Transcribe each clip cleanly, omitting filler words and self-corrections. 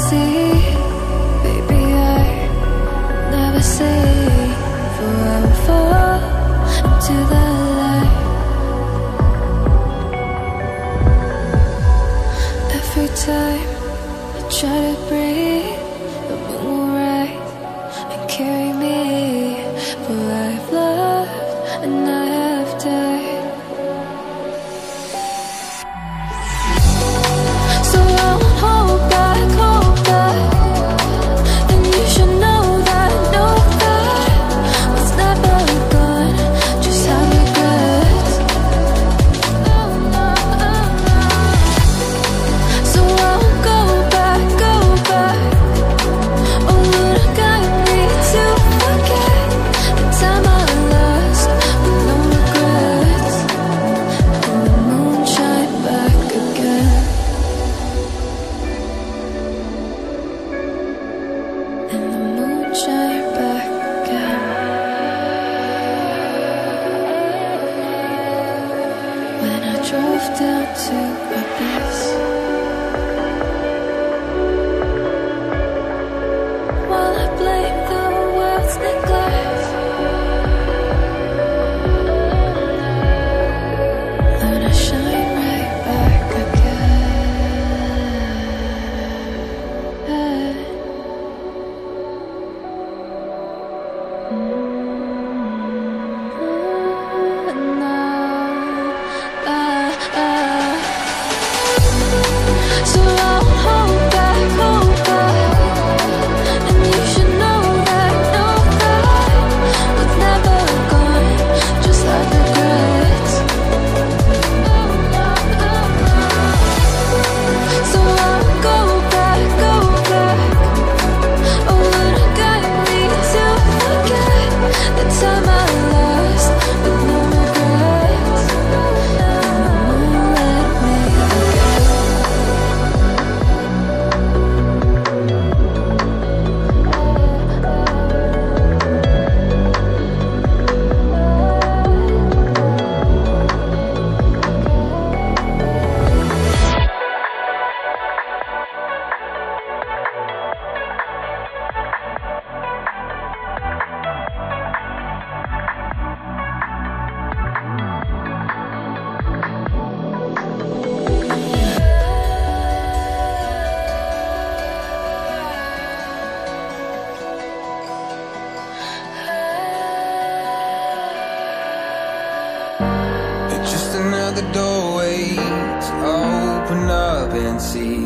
see, baby, I never say, for I will fall into the light. Every time I try to breathe, the moon will rise and carry me, for I have loved and I have died. So I won't hold back, and you should know that what's never gone just have regrets. So I won't go back. Oh, would I guide me to forget the time I lost with no regrets? And the moon shine back again. And the moon shine back again. When I drove down to my base, while I blame the world's neglect, then I shine right back again. So I won't hold back, and you should know that what's never gone just like regrets. So I won't go back. Oh, would I guide me to forget the time I lost with no regrets? And the moon let me again. It's just another doorway to open up and see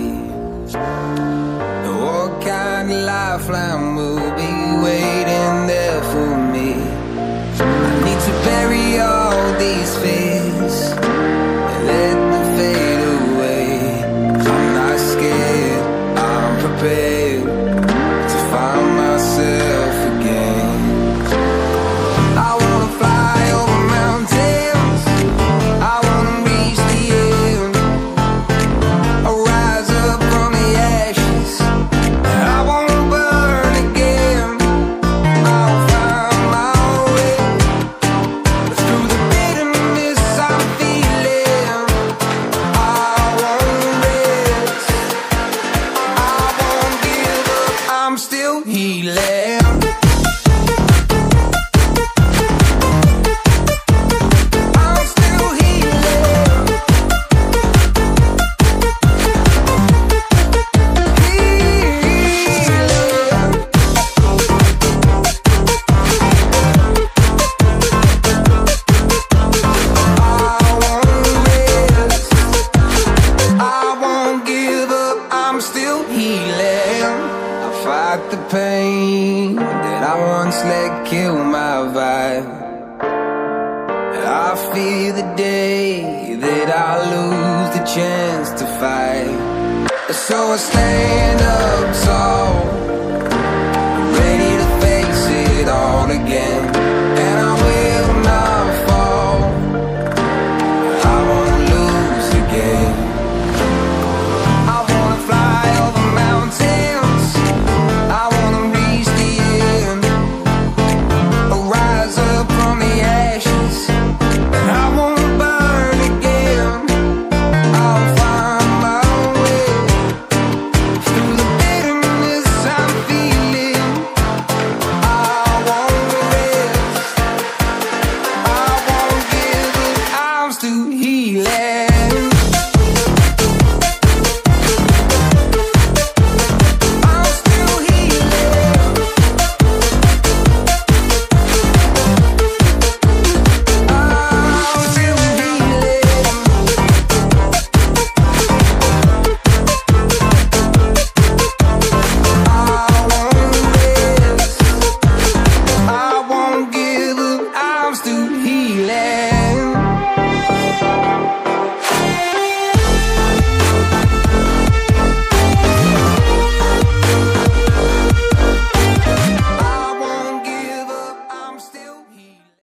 what kind of lifeline will be waiting there for me. I need to bury all these fears and let them fade away. I'm not scared, I'm prepared to find myself again. I wanna fly over mountains, I wanna reach the end. I'll rise up from the ashes, I wanna burn again. I'll find my way through the bitterness I'm feeling. I won't rest, I won't give up, I'm still healing. The pain that I once let kill my vibe, I fear the day that I lose the chance to fight. So I stand up tall, ready to face it all again.